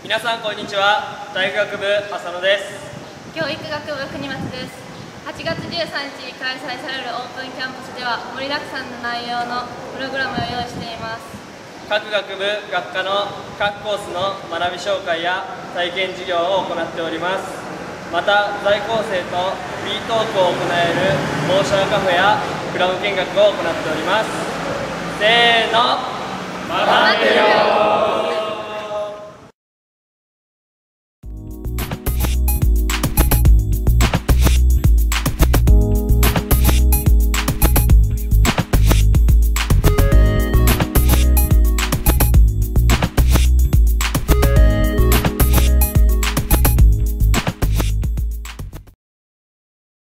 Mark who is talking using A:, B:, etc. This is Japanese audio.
A: 皆さんこんにちは。大学部浅野です。
B: 教育学部国松です。8月13日に開催されるオープンキャンパスでは盛りだくさんの内容のプログラムを用意しています。
A: 各学部学科の各コースの学び紹介や体験授業を行っております。また在校生と B トークを行えるモーシャーカフェやクラブ見学を行っております。せーの、待ってるよー。